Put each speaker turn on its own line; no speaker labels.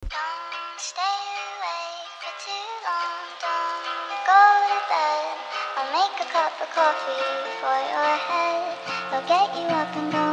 Don't stay awake for too long. Don't go to bed. I'll make a cup of coffee for your head. I'll get you up and going.